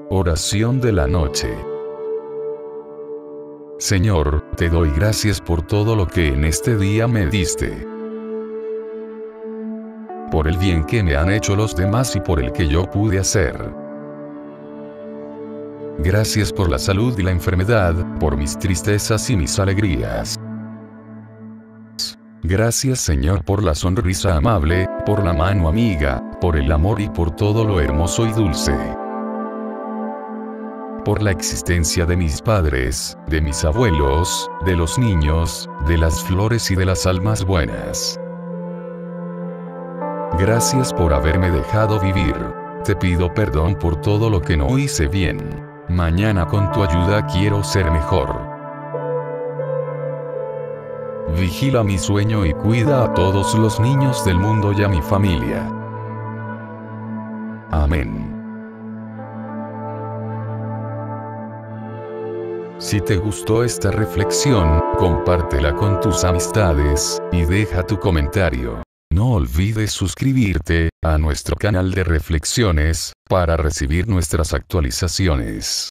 Oración de la noche. Señor, te doy gracias por todo lo que en este día me diste. Por el bien que me han hecho los demás y por el que yo pude hacer. Gracias por la salud y la enfermedad, por mis tristezas y mis alegrías. Gracias Señor por la sonrisa amable, por la mano amiga, por el amor y por todo lo hermoso y dulce. Por la existencia de mis padres, de mis abuelos, de los niños, de las flores y de las almas buenas. Gracias por haberme dejado vivir. Te pido perdón por todo lo que no hice bien. Mañana con tu ayuda quiero ser mejor. Vigila mi sueño y cuida a todos los niños del mundo y a mi familia. Amén. Si te gustó esta reflexión, compártela con tus amistades, y deja tu comentario. No olvides suscribirte a nuestro canal de reflexiones, para recibir nuestras actualizaciones.